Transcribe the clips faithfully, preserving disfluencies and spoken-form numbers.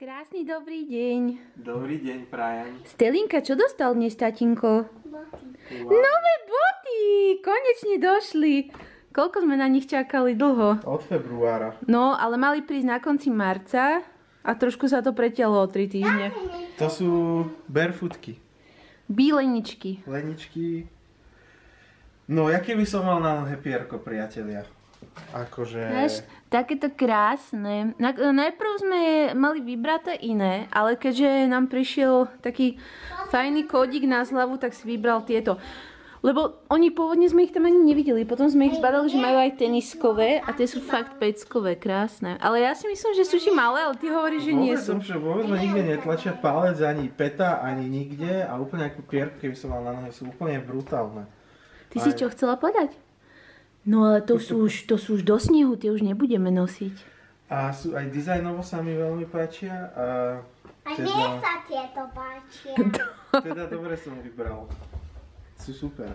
Krásny dobrý deň. Dobrý deň, prajem. Stelinka, čo dostal dnes, tatínko? Boty. Wow. Nové boty! Konečne došli. Koľko sme na nich čakali dlho? Od februára. No, ale mali prísť na konci marca a trošku sa to pretiahlo o tri týždne. To sú barefootky. Bíleničky. Leničky. No, jaké by som mal na nohe pierko, priatelia? Akože... Vieš, takéto krásne. Na, najprv sme mali vybraté iné, ale keďže nám prišiel taký fajný kódik na zľavu, tak si vybral tieto. Lebo oni pôvodne sme ich tam ani nevideli, potom sme ich zbadali, že majú aj teniskové a tie sú fakt peckové, krásne. Ale ja si myslím, že sú ti malé, ale ty hovoríš, že nie sú. Vôbec, vôbec ma nikde netlačia palec, ani peta, ani nikde a úplne ako pierko, keby som mal na nohe, sú úplne brutálne. Ty si čo chcela povedať? No ale to sú, už, to sú už do snehu, tie už nebudeme nosiť. A sú aj dizajnovo sa mi veľmi páčia. A, A teda, mne sa tieto páčia. teda dobre som vybral. Sú super.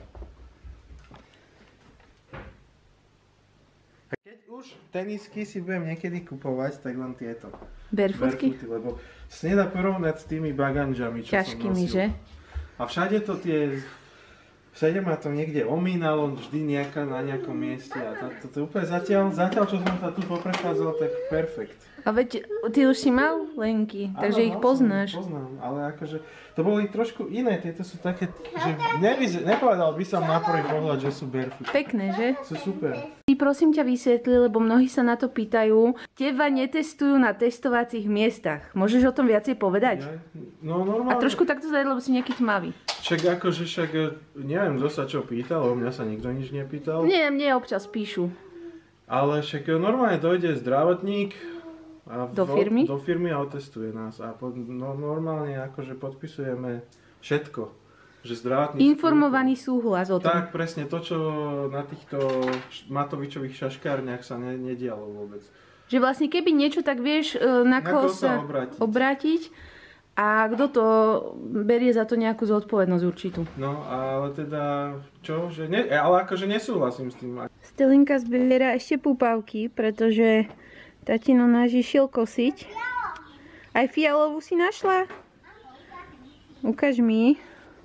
A keď už tenisky si budem niekedy kupovať, tak len tieto. Barefootky? Barefooty, lebo sa nedá porovnať s tými baganžami, čo Ťažkými, som nosil. že? A všade to tie... Všade ma to niekde omínalo, vždy nejaká na nejakom mieste a to, to, to úplne zatiaľ, zatiaľ, čo som sa tu poprechádzal, tak perfekt. A veď ty už si mal lenky, takže Áno, ich mal poznáš. som, Poznám, ale akože to boli trošku iné, tieto sú také, že nevyz, nepovedal by som na prvý pohľad, že sú barefoot. Pekné, že? Sú super. Ty prosím ťa vysvetli, lebo mnohí sa na to pýtajú. Teba netestujú na testovacích miestach. Môžeš o tom viacej povedať? Ja, no normálne. A trošku takto zadať, lebo si nejaký tmavý. Však akože však, neviem, kto sa čo pýtal, lebo mňa sa nikto nič nepýtal. Nie, mne občas píšu. Ale však normálne dojde zdravotník a Do firmy? Do firmy a otestuje nás. A pod, no, normálne akože podpisujeme všetko. Že zdravotnícky... Informovaný súhlas o tom. Tak, presne to, čo na týchto Matovičových šaškárniach sa ne, nedialo vôbec. Že vlastne keby niečo, tak vieš, na, Na koho koho sa sa obrátiť. obrátiť. A kto to berie za to nejakú zodpovednosť určitú. No, ale teda, čo? Že ne, ale akože nesúhlasím s tým. Stelinka zbiera ešte púpavky, pretože tatino náš išiel kosiť. Aj fialovú si našla? Ukáž mi.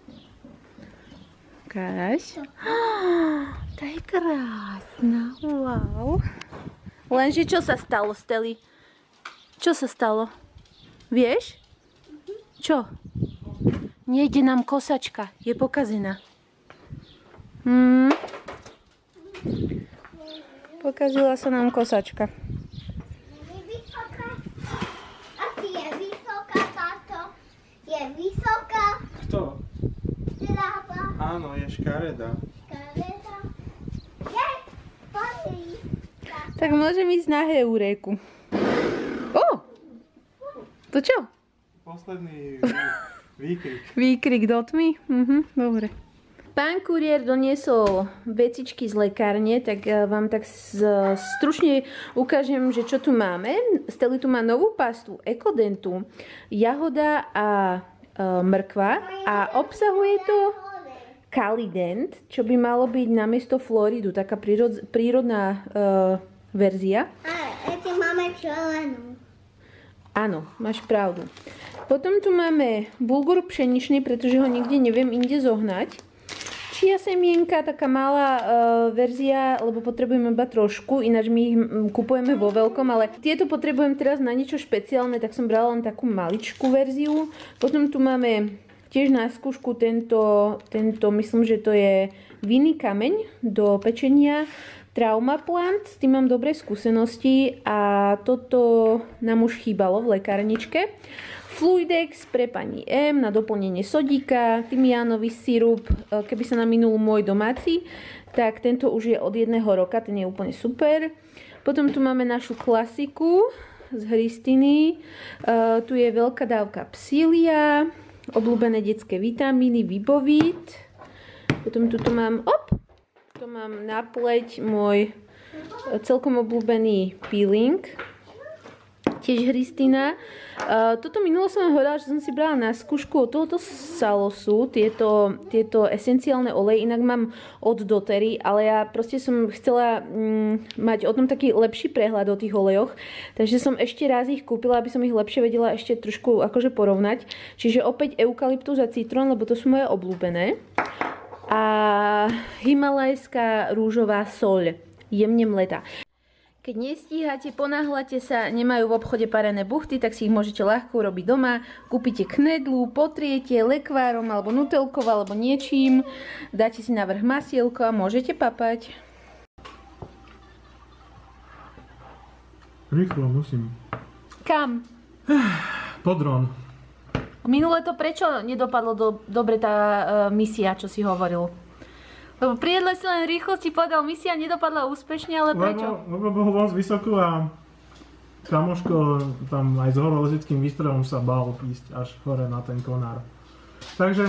Ukáž. Tá je krásna. Wow. Lenže čo sa stalo, Steli? Čo sa stalo? Vieš? Čo? Nejde nám kosačka. Je pokazená. Hmm. Pokazila sa nám kosačka. Je vysoká. Asi je vysoká táto. Je vysoká. Kto? Zdrava. Áno, je škareda. Škareda. Je. Pozri. Tak môžem ísť na heuréku. Ó! To čo? Posledný výkrik. Výkrik do tmy? Mhm, dobre. Pán kuriér doniesol vecičky z lekárne, tak vám tak stručne ukážem, že čo tu máme. Steli tu má novú pastu Ekodentu, jahoda a e, mrkva a obsahuje to Kalident, čo by malo byť namiesto Floridu, taká prírod, prírodná e, verzia. Ale ešte máme čelenú. Áno, máš pravdu. Potom tu máme bulgur pšeničný, pretože ho nikde neviem inde zohnať. Čia semienka, taká malá e, verzia, lebo potrebujeme iba trošku, ináč my ich kupujeme vo veľkom, ale tieto potrebujem teraz na niečo špeciálne, tak som brala len takú maličkú verziu. Potom tu máme tiež na skúšku tento, tento, myslím, že to je vinný kameň do pečenia. Trauma Plant, s tým mám dobré skúsenosti a toto nám už chýbalo v lekárničke. Fluidex pre pani M na doplnenie sodíka, tymiánový sirup, keby sa nám minul môj domáci, tak tento už je od jedného roka, ten je úplne super. Potom tu máme našu klasiku z Hristiny, uh, tu je veľká dávka psília, obľúbené detské vitamíny, Vibovit. Potom tu mám, op, tu mám na pleť môj celkom obľúbený peeling Tiež Hristina. Uh, toto minulo som vám hovorila, že som si brala na skúšku od tohoto Salosu, tieto, tieto esenciálne oleje, inak mám od doTERRY, ale ja proste som chcela mm, mať o tom taký lepší prehľad o tých olejoch, takže som ešte raz ich kúpila, aby som ich lepšie vedela ešte trošku akože porovnať. Čiže opäť eukalyptus a citrón, lebo to sú moje obľúbené. A himalajská rúžová soľ, jemne mletá. Keď nestíhate, ponáhľate sa, nemajú v obchode parené buchty, tak si ich môžete ľahko urobiť doma. Kúpite knedlu, potriete lekvárom alebo nutelkou alebo niečím, dáte si na vrch masielko a môžete papať. Rýchlo musím. Kam? Po dron. Minule to prečo nedopadlo do, dobre tá uh, misia, čo si hovoril? Lebo pri jedle si len rýchlo si povedal, misia nedopadla úspešne, ale prečo? Lebo, lebo bol dosť vysoko a kamoško tam aj s horolezeckým výstrelom sa bál ísť až hore na ten konár. Takže...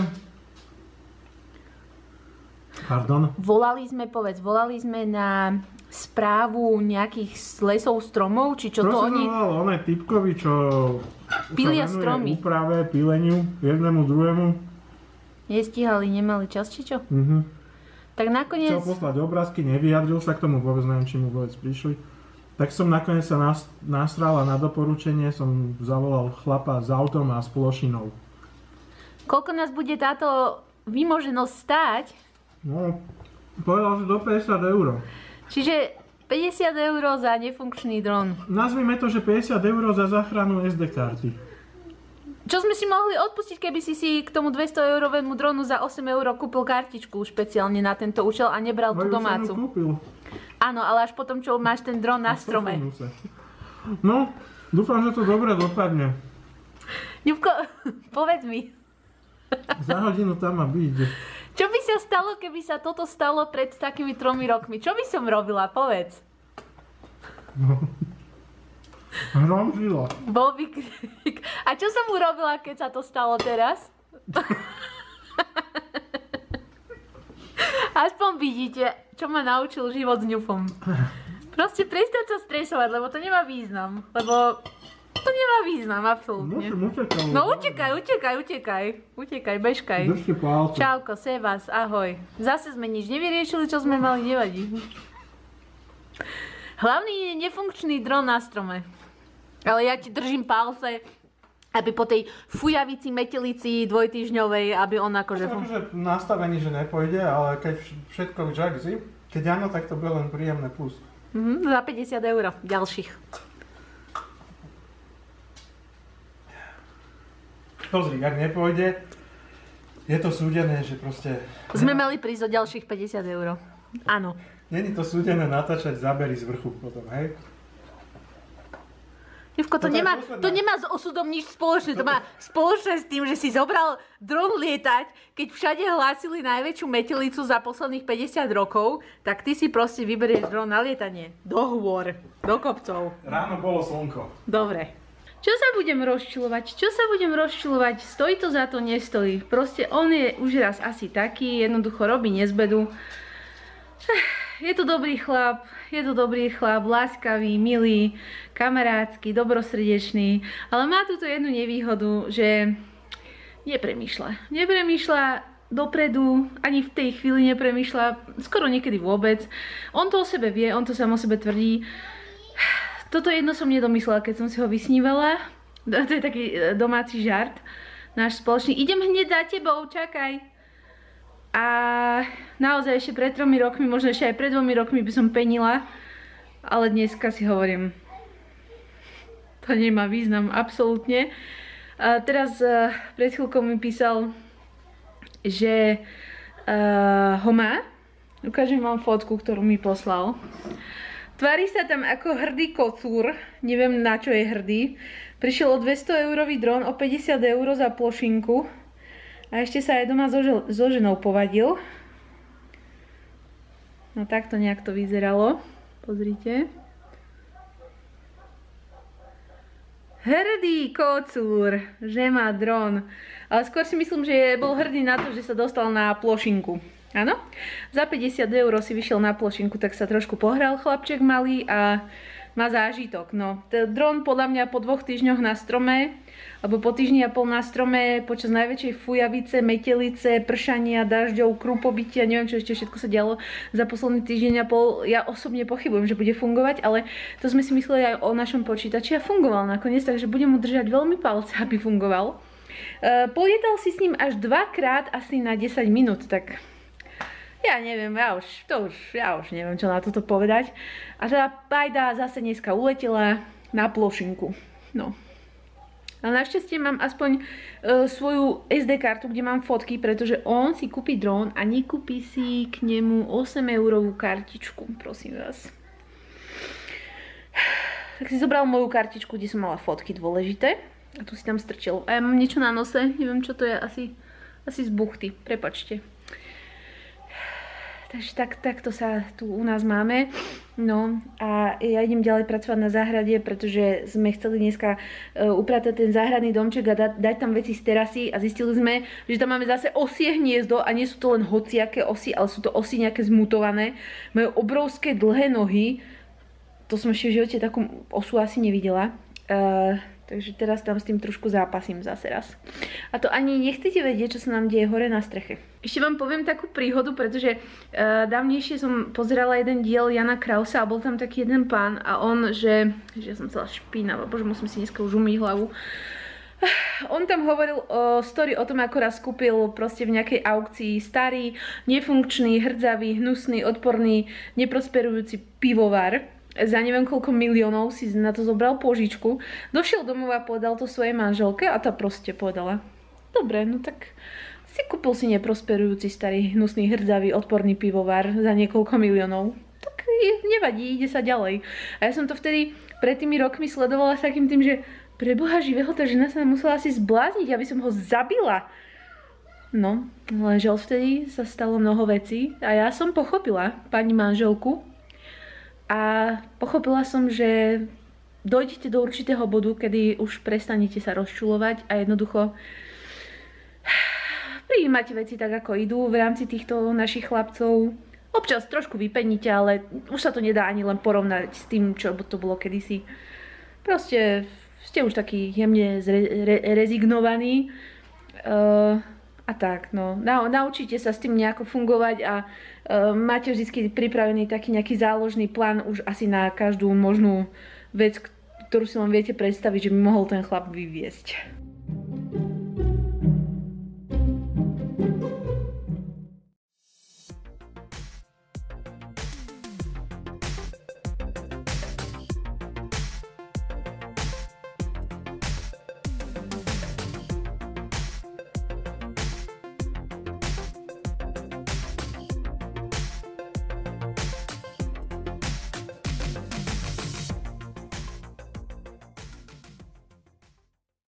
Pardon? Volali sme, povedz, volali sme na správu nejakých lesov, stromov, či čo to oni... Prosím, on je typkovi, čo pilia sa stromy. Úprave, pileniu, jednému, druhému. Nestíhali, nemali čas, či čo? Mhm. Tak nakoniec... Chcel poslať obrázky, nevyjadril sa k tomu, vôbec neviem, či mu vôbec prišli. Tak som nakoniec sa nas, nasral a na doporučenie som zavolal chlapa s autom a s plošinou. Koľko nás bude táto vymoženosť stáť? No, povedal, že do päťdesiat eur. Čiže päťdesiat eur za nefunkčný dron. Nazvime to, že päťdesiat eur za záchranu es dé karty. Čo sme si mohli odpustiť, keby si si k tomu dvesto eurovému dronu za osem eur kúpil kartičku špeciálne na tento účel a nebral tú domácu. Kúpil. Áno, ale až potom, čo máš ten dron na strome. No, dúfam, že to dobre dopadne. Ňupko, povedz mi. Za hodinu tam má byť. Čo by sa stalo, keby sa toto stalo pred takými tromi rokmi? Čo by som robila? Povedz. No. Hromžilo. Bol by krik. A čo som urobila, keď sa to stalo teraz? Aspoň vidíte, čo ma naučil život s ňufom. Proste prestať sa stresovať, lebo to nemá význam. Lebo to nemá význam, absolútne. No utekaj, utekaj, utekaj. Utekaj, bežkaj. Držte palce. Čauko, Sebas, ahoj. Zase sme nič nevyriešili, čo sme mali, nevadí. Hlavný je nefunkčný dron na strome. Ale ja ti držím palce, aby po tej fujavici metelici dvojtýždňovej, aby on akože... Akože nastavení, že nepôjde, ale keď všetko vžakzi, keď áno, tak to bude len príjemné plus. Mhm, za päťdesiat eur ďalších. Pozri, ak nepôjde, je to súdené, že proste... Sme mali prísť o ďalších päťdesiat eur. Áno. Není to súdené natáčať zábery z vrchu potom, hej? Ivko, to, to, nemá, to nemá s osudom nič spoločné. To má spoločné s tým, že si zobral dron lietať, keď všade hlásili najväčšiu metelicu za posledných päťdesiat rokov, tak ty si proste vyberieš dron na lietanie. Do hôr, do kopcov. Ráno bolo slnko. Dobre. Čo sa budem rozčulovať? Čo sa budem rozčulovať? Stojí to za to, nestojí. Proste on je už raz asi taký, jednoducho robí nezbedu. Je to dobrý chlap, je to dobrý chlap, láskavý, milý, kamarátsky, dobrosrdečný, ale má túto jednu nevýhodu, že nepremýšľa. Nepremýšľa dopredu, ani v tej chvíli nepremýšľa, skoro niekedy vôbec. On to o sebe vie, on to sám o sebe tvrdí. Toto jedno som nedomyslela, keď som si ho vysnívala. To je taký domáci žart, náš spoločný. Idem hneď za tebou, čakaj. A naozaj ešte pred tromi rokmi, možno ešte aj pred dvomi rokmi by som penila, ale dneska si hovorím, to nemá význam, absolútne. A teraz uh, pred chvíľkou mi písal, že uh, ho má. Ukážem vám fotku, ktorú mi poslal. Tvári sa tam ako hrdý kocúr, neviem na čo je hrdý. Prišiel o dvesto eurový dron, o päťdesiat eur za plošinku. A ešte sa aj doma so, so ženou povadil. No takto nejak to vyzeralo. Pozrite. Hrdý kocúr, že má dron. Ale skôr si myslím, že bol hrdý na to, že sa dostal na plošinku. Áno? Za päťdesiat eur si vyšiel na plošinku, tak sa trošku pohral chlapček malý a má zážitok. No, dron podľa mňa po dvoch týždňoch na strome, alebo po týždni a pol na strome, počas najväčšej fujavice, metelice, pršania, dažďov, krúpobytia, neviem čo ešte všetko sa dialo za posledný týždeň a pol. Ja osobne pochybujem, že bude fungovať, ale to sme si mysleli aj o našom počítači a fungoval nakoniec, takže budem mu držať veľmi palce, aby fungoval. Uh, polietal si s ním až dvakrát asi na desať minút, tak ja neviem, ja už, to už, ja už neviem, čo na toto povedať. A teda Pajda zase dneska uletela na plošinku. No. Ale našťastie mám aspoň uh, svoju es dé kartu, kde mám fotky, pretože on si kúpi dron a nekúpi si k nemu osem eurovú kartičku, prosím vás. Tak si zobral moju kartičku, kde som mala fotky dôležité. A tu si tam strčil. A ja mám niečo na nose, neviem čo to je, asi, asi z buchty, prepačte. Takže tak, takto sa tu u nás máme. No a ja idem ďalej pracovať na záhrade, pretože sme chceli dneska uh, upratať ten záhradný domček a da, dať tam veci z terasy a zistili sme, že tam máme zase osie hniezdo a nie sú to len hociaké osy, ale sú to osy nejaké zmutované. Majú obrovské dlhé nohy. To som ešte v živote takú osu asi nevidela. Uh, Takže teraz tam s tým trošku zápasím zase raz. A to ani nechcete vedieť, čo sa nám deje hore na streche. Ešte vám poviem takú príhodu, pretože uh, dávnejšie som pozerala jeden diel Jana Krausa a bol tam taký jeden pán a on, že, že ja som celá špinavá, bože, musím si dneska už umyť hlavu. On tam hovoril o story o tom, ako raz kúpil proste v nejakej aukcii starý, nefunkčný, hrdzavý, hnusný, odporný, neprosperujúci pivovar. Za neviem koľko miliónov si na to zobral požičku. Došiel domov a povedal to svojej manželke a tá proste povedala: dobre, no tak si kúpil si neprosperujúci starý, hnusný, hrdzavý, odporný pivovar za niekoľko miliónov. Tak nevadí, ide sa ďalej. A ja som to vtedy pred tými rokmi sledovala s takým tým, že pre Boha živého, tá žena sa musela asi zblázniť, aby som ho zabila. No, lenže vtedy sa stalo mnoho vecí a ja som pochopila pani manželku. A pochopila som, že dojdete do určitého bodu, kedy už prestanete sa rozčulovať a jednoducho prijímate veci tak, ako idú v rámci týchto našich chlapcov. Občas trošku vypeníte, ale už sa to nedá ani len porovnať s tým, čo to bolo kedysi. Proste ste už takí jemne re rezignovaní. Uh, A tak, no, Na, naučíte sa s tým nejako fungovať a uh, máte vždy pripravený taký nejaký záložný plán už asi na každú možnú vec, ktorú si len viete predstaviť, že by mohol ten chlap vyviesť.